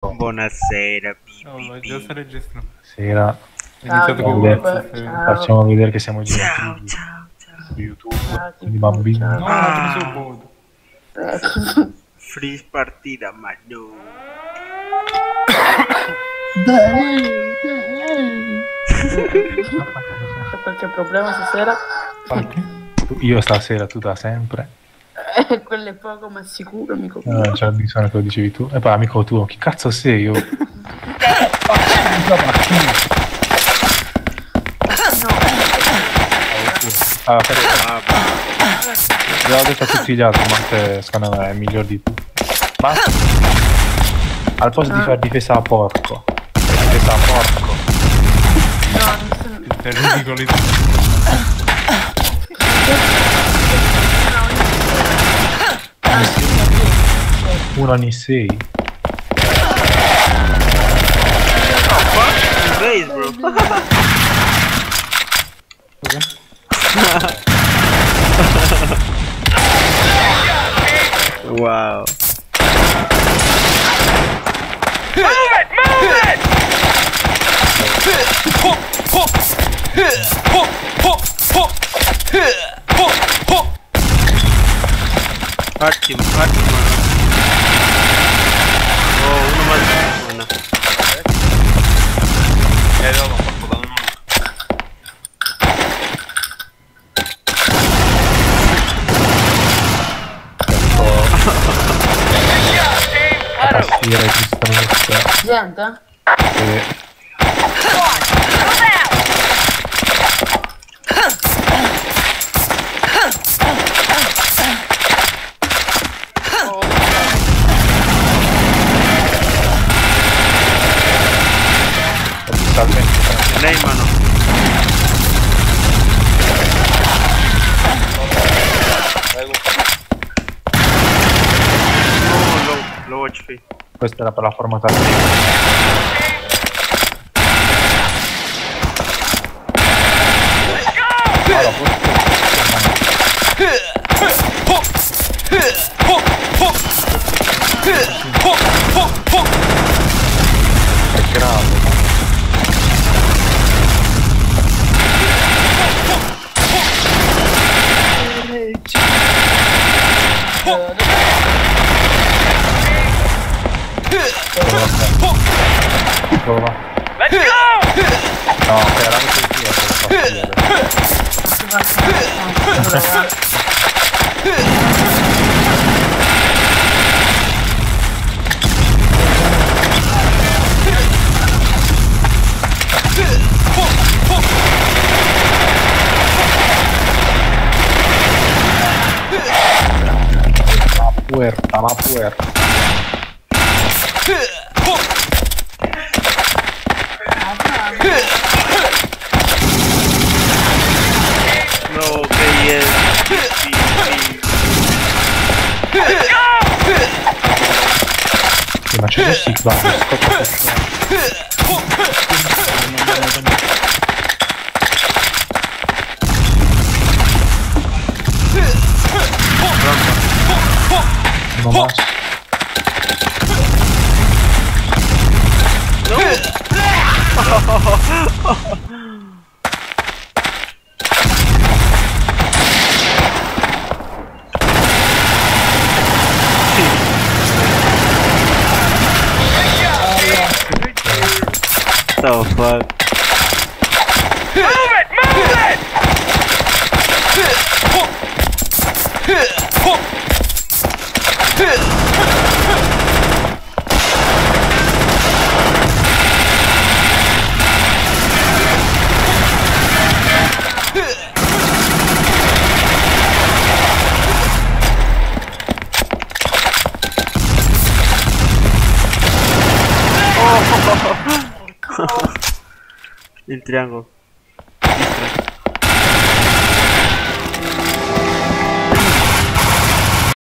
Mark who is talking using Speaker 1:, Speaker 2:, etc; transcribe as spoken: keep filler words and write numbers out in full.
Speaker 1: Buonasera,
Speaker 2: Oh, ma
Speaker 1: Bibi.
Speaker 2: già sta registrando.
Speaker 3: Sera.
Speaker 2: È iniziato con
Speaker 3: Vabbè,
Speaker 2: WhatsApp.
Speaker 3: facciamo vedere che siamo
Speaker 1: Ciao,
Speaker 3: gentili
Speaker 1: ciao, ciao.
Speaker 3: su YouTube.
Speaker 4: Ciao,
Speaker 3: Quindi bambini.
Speaker 4: ciao.
Speaker 2: No,
Speaker 1: Ah.
Speaker 2: non ho preso un modo.
Speaker 1: Free partita, ma no.
Speaker 4: C'è qualche problema stasera?
Speaker 3: Tu- Io stasera, tu da sempre.
Speaker 4: Eh, quello è poco ma sicuro, amico
Speaker 3: Eh,
Speaker 4: mio.
Speaker 3: Non c'è bisogno che lo dicevi tu. E poi amico tuo, chi cazzo sei io? Ah, però, l'ho detto a tutti gli altri, ma te, secondo me è miglior di tu. Ma al posto di fare difesa a porco, difesa a porco.
Speaker 4: No, mi sono...
Speaker 2: È ridicolo.
Speaker 3: Uno ogni sei.
Speaker 1: Base, bro. Wow. Attimo, attimo. Oh, uno male. Buona.
Speaker 5: Eh no, l'ho fatto da uno.
Speaker 3: La tastiera è giustamente.
Speaker 4: Gente?
Speaker 3: E salve.
Speaker 1: Lei, mano. Oh, low, low H P.
Speaker 3: Questa era per la formattazione. Allora, è grave. Prova.
Speaker 5: Let's go!
Speaker 3: No, era così, è per La puerta, la puerta.
Speaker 1: No, K S.
Speaker 3: Sì, ma c'è già sì, va, scoccia uno basso.
Speaker 1: So fuck.
Speaker 5: Move it! Move it!
Speaker 1: Il triangolo.